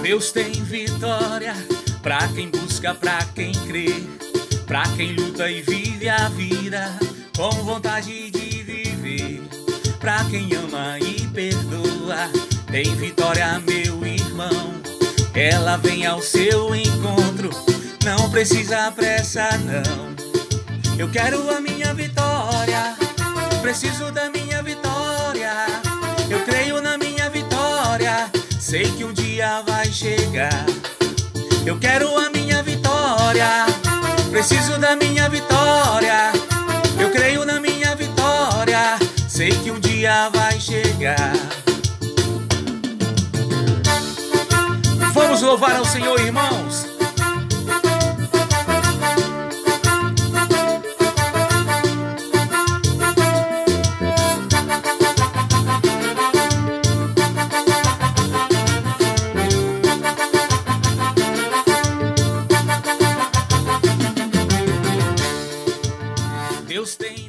Deus tem vitória pra quem busca, pra quem crê, pra quem luta e vive a vida com vontade de viver. Pra quem ama e perdoa, tem vitória, meu irmão. Ela vem ao seu encontro, não precisa pressa não. Eu quero a minha vitória, preciso da minha vitória. Eu creio na minha vitória, sei que um dia vai chegar. Eu quero a minha vitória, preciso da minha vitória. Eu creio na minha vitória, sei que um dia vai chegar. Vamos louvar ao Senhor, irmãos. Deus tem